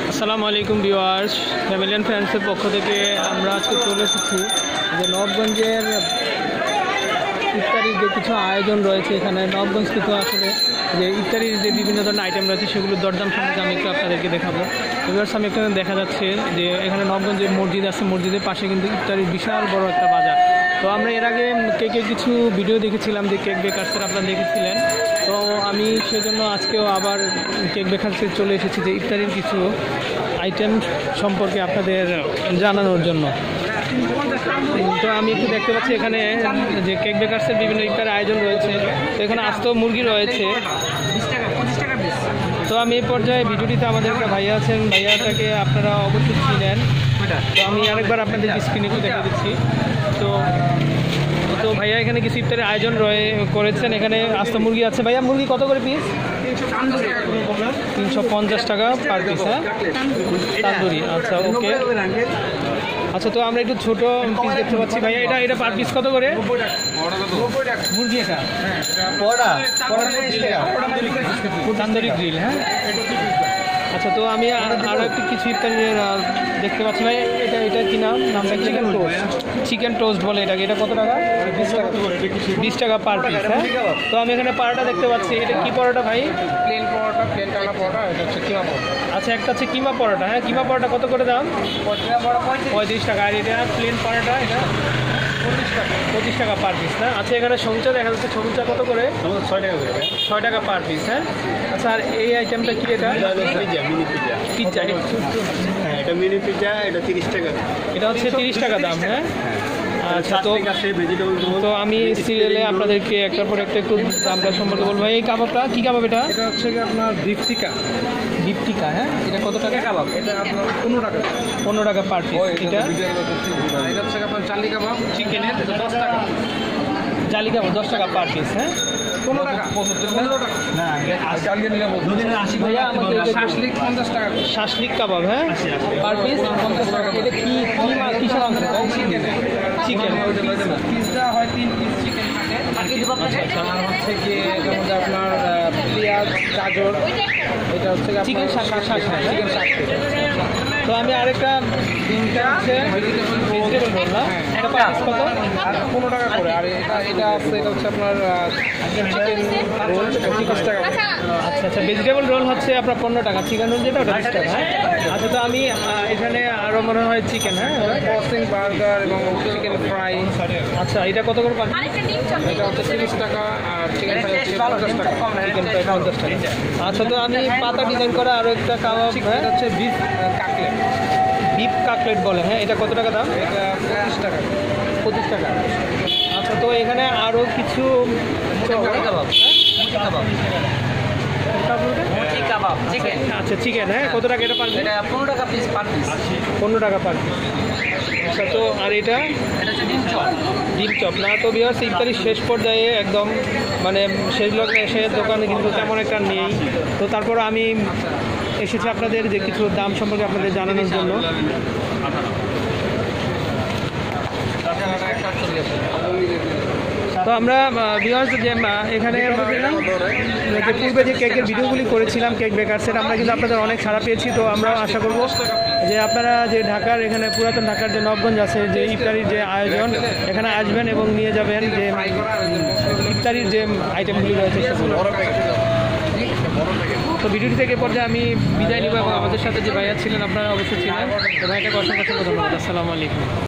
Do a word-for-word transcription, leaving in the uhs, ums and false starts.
আসসালামু আলাইকুম viewers, family and ফ্রেন্ডসের পক্ষ থেকে আমরা আজকে চলে এসেছি যে নবগঞ্জের ইফতারির যে কিছু আয়োজন রয়েছে। এখানে নবগঞ্জ কিছু আসলে যে ইফতারির যে বিভিন্ন ধরনের আইটেম রয়েছে সেগুলোর দরদাম সম্পর্কে আমি একটু আপনাদেরকে দেখাবো। ভিউয়ার্স, আমি এখানে দেখা যাচ্ছে যে এখানে নবগঞ্জে মসজিদ আছে, মসজিদের পাশে কিন্তু ইফতারির বিশাল বড় একটা বাজার। তো আমরা এর আগে কেকের কিছু ভিডিও দেখেছিলাম যে কেক বেকার্সের আপনারা দেখেছিলেন। তো আমি সেজন্য আজকেও আবার কেক বেকার্সে চলে এসেছি যে ইফতারির কিছু আইটেম সম্পর্কে আপনাদের জানানোর জন্য। তো আমি একটু দেখতে পাচ্ছি এখানে যে কেক বেকার্সের বিভিন্ন ইফতারের আয়োজন রয়েছে। তো এখানে আস্ত মুরগি রয়েছে। তো আমি এই পর্যায়ে ভিডিওটিতে আমাদের একটা ভাইয়া আছেন, ভাইয়াটাকে আপনারা অবশ্যই চিনেন। তো আমি আরেকবার আপনাদের স্ক্রিনে একটু দেখে দিচ্ছি। তো তো ভাইয়া এখানে কিছু ইফতারের আয়োজন রয়ে করেছেন। এখানে আস্ত মুরগি আছে। ভাইয়া মুরগি কত করে পিস? তিনশো পঞ্চাশ টাকা পার পিস। হ্যাঁ, তান্দুরি। আচ্ছা, ওকে। আচ্ছা, তো আমরা একটু ছোট পিস দেখতে পাচ্ছি। ভাইয়া এটা এটা পার পিস কত করে? মুরগি এটা তান্দুরি গ্রিল। হ্যাঁ, আচ্ছা। তো আমি আরও একটু কিছু ইফতারের দেখতে পাচ্ছি। ভাই এটা এটা কি নাম? নামটা চিকেন টোস্ট। চিকেন টোস্ট বলে এটাকে। এটা কত টাকা? বিশ টাকা পার পিস। হ্যাঁ, তো আমি এখানে পারোটা দেখতে পাচ্ছি। এটা কি পরোটা ভাই? প্লেন পরোটা, প্লেন টানা পরোটা। এটা হচ্ছে কিমা পরোটা। আচ্ছা, একটা হচ্ছে কিমা পরোটা। হ্যাঁ, কিমা পরোটা কত করে দাম? পঁয়ত্রিশ টাকা। আর এটা প্লেন পরোটা এটা পঁচিশ টাকা পঁচিশ টাকা পার পিস। না, আচ্ছা, এখানে সমুচা দেখা যাচ্ছে। সমুচা কত করে? ছয় টাকা করে। ছয় টাকা পার পিস। হ্যাঁ, আচ্ছা। আর এই আইটেমটা কি? এটা পিজ্জা, মিনি পিজ্জা। পিজ্জা। হ্যাঁ, এটা মিনি পিজ্জা। এটা তিরিশ টাকা। এটা হচ্ছে তিরিশ টাকা দাম। হ্যাঁ, আচ্ছা। তো ভেজিটেবল তো আমি সিরিয়ালে আপনাদেরকে একটার পর একটা একটু দামটা সম্পর্কে বলবো। এই কাবাবটা কি কাবাব? এটা এটা হচ্ছে আপনার বিফ টিকা। বিফ টিকা। হ্যাঁ, এটা কত টাকা কাবাব? এটা আপনার পনেরো টাকা। পনেরো টাকা পার পিস। এটা এটা হচ্ছে আপনার চালি কাবাব চিকেনের দশ টাকা। জালি কাবাব দশ টাকা পার পিস। হ্যাঁ, পনেরো টাকা। পনেরো টাকা না, ভাইয়া আমাকে শাসলিক পঞ্চাশ টাকা। Shashlik kebab. হ্যাঁ, পার পিস পঞ্চাশ টাকা। এটা কি কি মাছ? কিসের মাংস? চিকেন। চিকেন পিসটা হয় তিন পিস চিকেন থাকে। আচ্ছা, আর হচ্ছে কি এটার মধ্যে আপনার পেঁয়াজ, গাজর। এটা হচ্ছে চিকেন শাক। শাক চিকেন শাক। তো আমি আরেকটা তিনটা হচ্ছে ভেজিটেবল রোল। না, এটা পার পিস কত? পনেরো টাকা করে। আর এটা এটা আছে, এটা হচ্ছে আপনার চিকেন রোল তিরিশ টাকা। আচ্ছা আচ্ছা, ভেজিটেবল রোল হচ্ছে আপনার পনেরো টাকা। চিকেন রোল যেটা ওটা বিশ টাকা। হ্যাঁ, আচ্ছা। তো আমি এখানে আরও মনে হয় চিকেন। হ্যাঁ, পসিং বার্গার এবং চিকেন ফ্রাই। আচ্ছা, এটা কত করে পান? এটা হচ্ছে তিরিশ টাকা। আর চিকেন ফ্রাই হচ্ছে পঞ্চাশ টাকা। চিকেন ফ্রাই পঞ্চাশ টাকা। আচ্ছা, তো আমি পাতা ডিজাইন করা আরও একটা কাবাব। এটা হচ্ছে বিফ কাটলেট। বিফ কাটলেট বলে। হ্যাঁ, এটা কত টাকা দাম? এটা পঁচিশ টাকা। পঁচিশ টাকা। আচ্ছা, তো এখানে আরও কিছু কাবাব। আচ্ছা, চিকেন। হ্যাঁ, কত টাকা এটা পার? এটা পনেরো টাকা পিস পার পিস। পনেরো টাকা পার পিস। আচ্ছা, তো আর এটা এটা হচ্ছে ডিম চপ। ডিম চপ। না, তো ভিউয়ার্স, ইফতারির শেষ পর্যায়ে একদম মানে শেষ লগ্নে এসে দোকানে কিন্তু তেমন একটা নেই। তো তারপর আমি এসেছি আপনাদের যে কিছু দাম সম্পর্কে আপনাদের জানানোর জন্য। তো আমরা ভিউয়ার্স যে এখানে যে পূর্বে যে কেকের ভিডিওগুলি করেছিলাম কেক বেকার্সের, আমরা কিন্তু আপনাদের অনেক সাড়া পেয়েছি। তো আমরা আশা করব যে আপনারা যে ঢাকার এখানে পুরাতন ঢাকার যে নবগঞ্জ আছে যে ইফতারির যে আয়োজন, এখানে আসবেন এবং নিয়ে যাবেন যে ইফতারির যে আইটেমগুলি রয়েছে সেগুলো। তো ভিডিওটি থেকে পর্যায়ে আমি বিদায় নিব এবং আমাদের সাথে যে ভাইয়া ছিলেন আপনারা অবশ্যই ছিলেন। তো ভাইটাকে অসংখ্য অসংখ্য ধন্যবাদ। আসসালামু আলাইকুম।